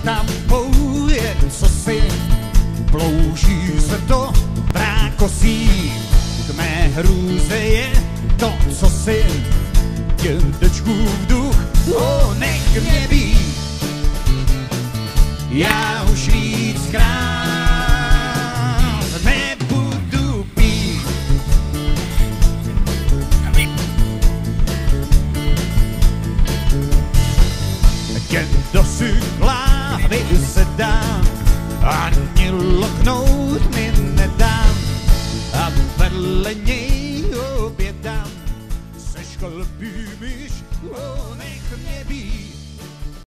tam pouje, co si plouží se to vrákosí. K mé hrůze je to, co si dědečkův duch, nech mě být. Já už víckrát nebudu pít. Kdo si klávy sedá, ani loknout mi nedám, a vedle něj obědám. Seš chlpý myš, nech mě být.